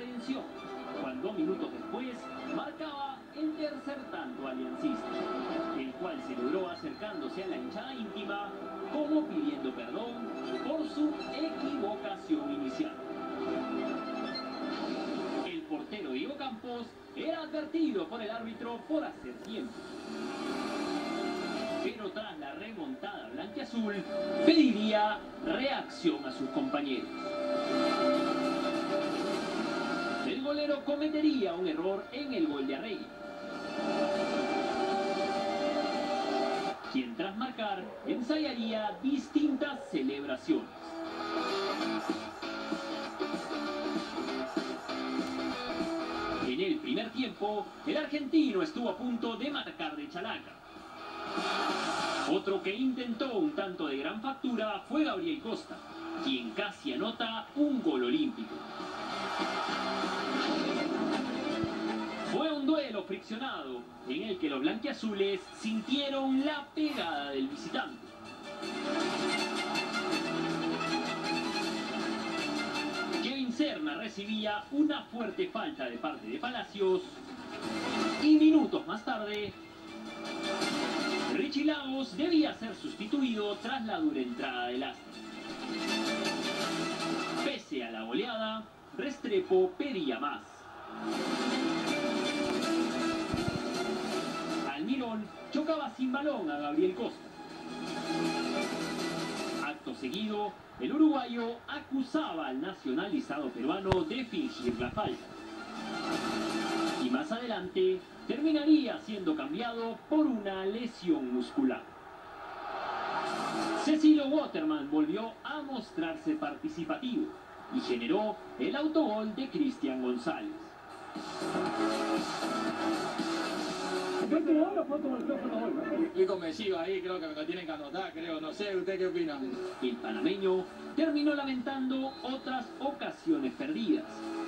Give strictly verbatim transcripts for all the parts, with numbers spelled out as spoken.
redención, cuando minutos después marcaba el tercer tanto aliancista, el cual se logró acercándose a la hinchada íntima como pidiendo perdón por su equivocación inicial. El portero Diego Campos era advertido por el árbitro por hacer tiempo. Pero tras la remontada blanquiazul, pediría reacción a sus compañeros. El golero cometería un error en el gol de Arregui, quien tras marcar ensayaría distintas celebraciones. En el primer tiempo, el argentino estuvo a punto de marcar de chalaca. Otro que intentó un tanto de gran factura fue Gabriel Costa, quien casi anota un gol olímpico. Fue un duelo friccionado en el que los blanquiazules sintieron la pegada del visitante. Kevin Serna recibía una fuerte falta de parte de Palacios y minutos más tarde Richie Lagos debía ser sustituido tras la dura entrada del Astra. Pese a la goleada, Restrepo pedía más. Almirón chocaba sin balón a Gabriel Costa. Acto seguido, el uruguayo acusaba al nacionalizado peruano de fingir la falta. Y más adelante terminaría siendo cambiado por una lesión muscular. Cecilio Waterman volvió a mostrarse participativo y generó el autogol de Cristian González. Estoy convencido ahí, creo que me lo tienen que anotar, creo, no sé, ¿usted qué opina? El panameño terminó lamentando otras ocasiones perdidas.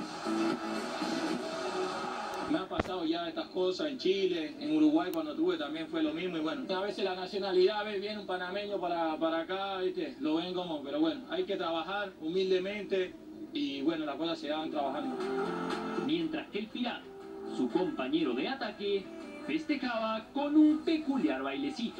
Me han pasado ya estas cosas en Chile, en Uruguay cuando tuve también fue lo mismo y bueno, a veces la nacionalidad, ve, viene un panameño para, para acá, ¿viste? Lo ven como, pero bueno, hay que trabajar humildemente y bueno, las cosas se van trabajando. Mientras que el Pilar, su compañero de ataque, festejaba con un peculiar bailecito.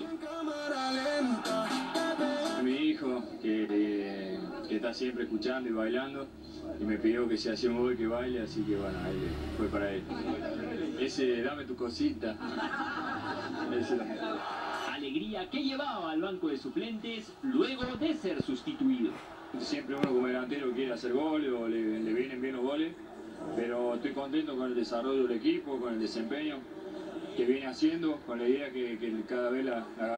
Mi hijo, que, eh, que está siempre escuchando y bailando, y me pidió que si hacía un gol que baile, así que bueno, ahí fue para él. Ese, dame tu cosita. Ese. Alegría que llevaba al banco de suplentes luego de ser sustituido. Siempre uno como delantero quiere hacer goles o le, le vienen bien los goles, pero estoy contento con el desarrollo del equipo, con el desempeño que viene haciendo, con la idea que, que cada vez la, la